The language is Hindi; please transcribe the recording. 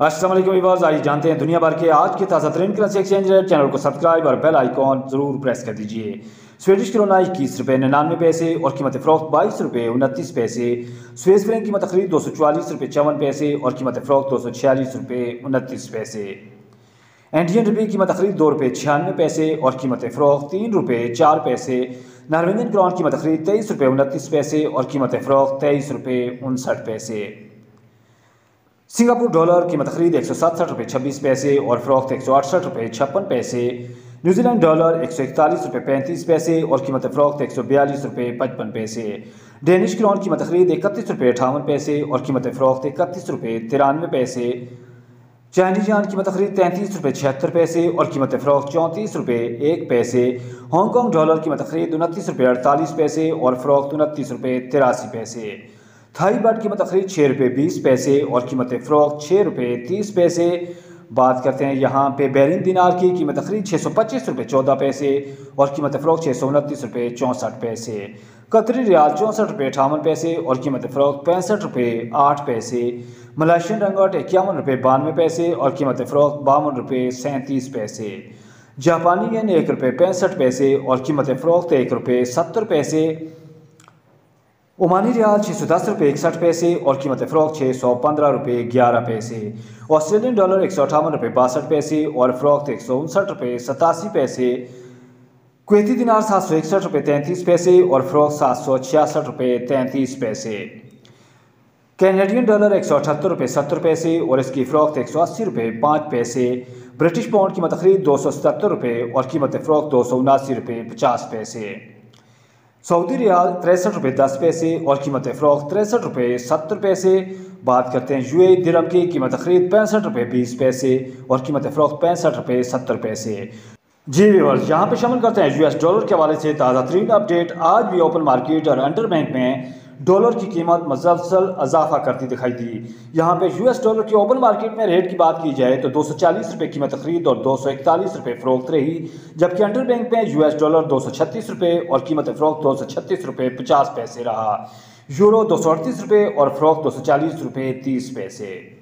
अस्सलाम वालेकुम व्यूअर्स, आइए जानते हैं दुनिया भर के आज के ताज़ा तरीन करेंसी एक्सचेंज रेट। चैनल को सब्सक्राइब और बेल आइकॉन जरूर प्रेस कर दीजिए। स्वीडिश क्रोना 21 रुपये 99 पैसे और कीमत फ़रोख्त 22 रुपये 29 पैसे। स्विस फ्रैंक कीमत खरीद 244 रुपये 54 पैसे और कीमत फ़रोख्त 246 रुपये 29 पैसे। इंडियन रुपये कीमत खरीद 2 रुपये 96 पैसे और कीमत फ़रोख्त 3 रुपये 4 पैसे। नॉर्वेजियन क्राउन कीमत खरीद 23 रुपये 29 पैसे और कीमत फ़रोख्त 23 रुपये 59 पैसे। सिंगापुर डॉलर कीमत खरीद 167 रुपये 26 पैसे और फ़रोख्त 168 रुपये 56 पैसे। न्यूजीलैंड डॉलर 141 रुपये 35 पैसे और कीमत फ़रोख्त 142 रुपये 55 पैसे। डेनिश क्राउन कीमत खरीद 31 रुपये 58 पैसे और कीमत फ़रोख्त 31 रुपये 93 पैसे। चाइनीज यान कीमत खरीद 33 रुपये 76 पैसे और कीमत फ़रोख्त 34 रुपये 1 पैसे। हांगकॉन्ग डॉलर कीमत खरीद 29 रुपये 48 पैसे और फ़रोख्त 29 रुपये 83 पैसे। थाई बाट कीमत खरीद 6 रुपये 20 पैसे और कीमत फ़रोख्त 6 रुपये 30 पैसे। बात करते हैं यहाँ पे बहरीन दिनार की कीमत खरीद 625 रुपये 14 पैसे और कीमत फ़रोख्त 629 रुपये 64 पैसे। कतरी रियाल 64 रुपये 58 पैसे और कीमत फ़रोख्त 65 रुपये 8 पैसे। मलेशियन रंगट 51 रुपये 92 पैसे और कीमत फ़रोख्त 52 रुपये 37 पैसे। जापानी येन 1 रुपये 65 पैसे और कीमत फ़रोख्त 1 रुपये 70 पैसे। ओमानी रियाल 610 रुपये 61 पैसे और कीमत फ़रोख्त 615 रुपये 11 पैसे। ऑस्ट्रेलियन डॉलर 158 रुपये 62 पैसे और फ़रोख्त 159 रुपये 87 पैसे। कुवैती दिनार 761 रुपये 33 पैसे और फ़रोख्त 766 रुपये 33 पैसे। कैनेडियन डॉलर 178 रुपये 70 पैसे और इसकी फ़रोख्त 180 रुपये 5 पैसे। ब्रिटिश पाउंड कीमत खरीद 277 रुपये और कीमत फ़रोख्त 279 रुपये 50 पैसे। सऊदी रियाल 63 रुपये 10 पैसे और कीमत फ़रोख्त 63 रुपये 70 पैसे। बात करते हैं यूएई दिरहम की कीमत खरीद 65 रुपये 20 पैसे और कीमत फ़रोख्त 65 रुपये 70 पैसे। जी व्यूअर्स, यहाँ पे शामिल करते हैं यूएस डॉलर के हवाले से ताज़ा तरीन अपडेट। आज भी ओपन मार्केट और अंडर बैंक में डॉलर की कीमत मुसलसल इजाफा करती दिखाई दी। यहाँ पे यूएस डॉलर के ओपन मार्केट में रेट की बात की जाए तो 240 रुपये कीमत खरीद और 241 रुपये फ़रोख्त रही, जबकि अंडर बैंक में यूएस डॉलर 236 रुपये और कीमत फ़रोख्त 236 रुपये 50 पैसे रहा। यूरो 238 रुपये और फ़रोख्त 240 रुपये 30 पैसे।